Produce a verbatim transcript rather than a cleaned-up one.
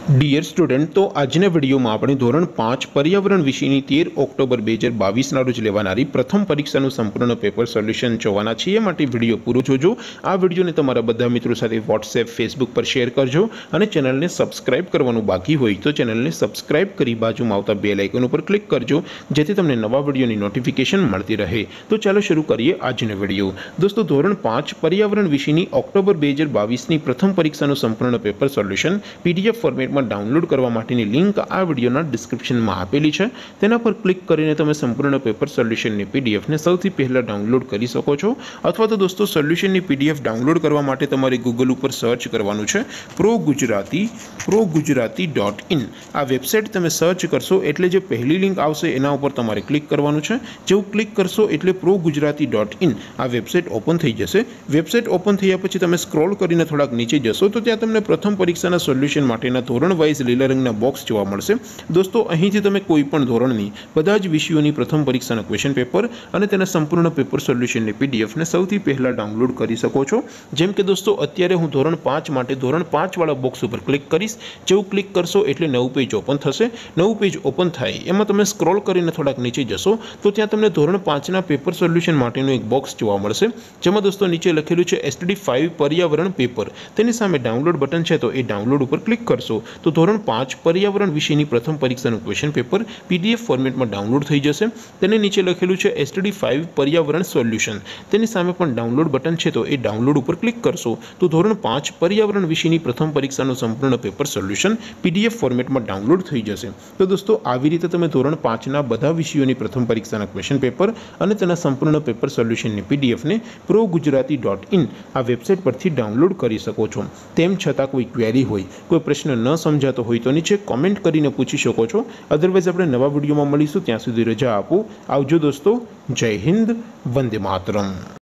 Dear student, तो आजना video में આપણે ધોરણ પાંચ पर्यावरण વિષયની તેર ઓક્ટોબર બે હજાર બાવીસ ના રોજ લેવાનારી પ્રથમ પરીક્ષાનું સંપૂર્ણ પેપર સોલ્યુશન જોવાના છીએ। માટે વિડિયો પૂરો જોજો। આ વિડિયોને તમારા બધા મિત્રો સાથે વોટ્સએપ ફેસબુક પર શેર કરજો અને ચેનલને સબસ્ક્રાઇબ કરવાનું બાકી હોય તો ચેનલને સબસ્ક્રાઇબ કરી બાજુમાં આવતા બેલ આઇકન ઉપર ક્લિક કરજો જેથી તમને નવા વિડિયોની નોટિફિકેશન મળતી રહે। તો ચાલો શરૂ કરીએ આજનો વિડિયો। દોસ્તો, ધોરણ પાંચ पर्यावरण વિષયની ઓક્ટોબર બે હજાર બાવીસ ની પ્રથમ પરીક્ષાનું સંપૂર્ણ પેપર સોલ્યુશન પીડીએફ ફોર્મેટમાં डाउनलॉड करवा माटेनी लिंक आ विडियोना डिस्क्रिप्शन में आपेली है। तेना पर क्लिक करीने तमे संपूर्ण पेपर सोल्यूशन नी पीडीएफ ने सौथी पहला डाउनलॉड करी सको छो। अथवा तो दोस्तों, सोल्यूशन नी पीडीएफ डाउनलॉड करवा माटे तमारे गूगल पर सर्च करवानुं छे pro Gujarati pro Gujarati dot in. आ वेबसाइट तमे सर्च करशो एटले जे पहली लिंक आवशे एना उपर तमारे क्लिक करवानुं छे। जेवुं क्लिक करशो एटले प्रो गुजराती डॉट इन आ वेबसाइट ओपन थई जशे। वेबसाइट ओपन थया पछी तमे स्क्रॉल करीने थोड़ाक नीचे जशो तो त्यां तमने प्रथम परीक्षाना सोल्यूशन माटेना धोरण वाइज लीला रंगना बॉक्स जोवा मळशे। दोस्तों, અહીંથી તમે કોઈ પણ ધોરણની બધા જ વિષયોની પ્રથમ પરીક્ષાના ક્વેશ્ચન પેપર અને તેના સંપૂર્ણ પેપર સોલ્યુશનની પીડીએફ ને સૌથી પહેલા ડાઉનલોડ કરી શકો છો। જેમ કે દોસ્તો, અત્યારે હું ધોરણ પાંચ માટે ધોરણ પાંચ વાળા બોક્સ ઉપર ક્લિક કરીશ। જેવું ક્લિક કરશો એટલે નવું પેજ ઓપન થશે। નવું પેજ ઓપન થાય એમાં તમે સ્ક્રોલ કરીને થોડાક નીચે જશો તો ત્યાં તમને ધોરણ પાંચના પેપર સોલ્યુશન માટેનું એક બોક્સ જોવા મળશે, જેમાં દોસ્તો નીચે લખેલું છે એસટીડી ફાઇવ पर्यावरण पेपर। તેની સામે ડાઉનલોડ બટન છે તો એ ડાઉનલોડ ઉપર ક્લિક કરશો તો ધોરણ પાંચ पर्यावरण विषयની પ્રથમ પરીક્ષાનું ક્વેશ્ચન પેપર પીડીએફ ફોર્મેટમાં ડાઉનલોડ થઈ જશે। તેને નીચે લખેલું છે એસટીડી ફાઇવ पर्यावरण સોલ્યુશન। તેની સામે પણ ડાઉનલોડ બટન છે તો એ ડાઉનલોડ ઉપર ક્લિક કરશો તો ધોરણ પાંચ पर्यावरण વિષયની પ્રથમ પરીક્ષાનું સંપૂર્ણ પેપર સોલ્યુશન પીડીએફ ફોર્મેટમાં ડાઉનલોડ થઈ જશે। તો દોસ્તો, આવી રીતે તમે ધોરણ પાંચના બધા વિષયોની પ્રથમ પરીક્ષાના ક્વેશ્ચન પેપર અને તેના સંપૂર્ણ પેપર સોલ્યુશનની પીડીએફને પ્રો ગુજરાતી ડોટ ઇન આ વેબસાઇટ પરથી ડાઉનલોડ કરી શકો છો। તેમ છતાં કોઈ ક્વેરી હોય, કોઈ પ્રશ્ન ન સમજાતો હોય તો નીચે कॉमेंट करीने पूछी शको छो। अदरवाइज अपने नवा विडियो में मळीशुं, त्यां सुधी रजा आपो। आवजो दोस्तों। जय हिंद, वंदे मातरम।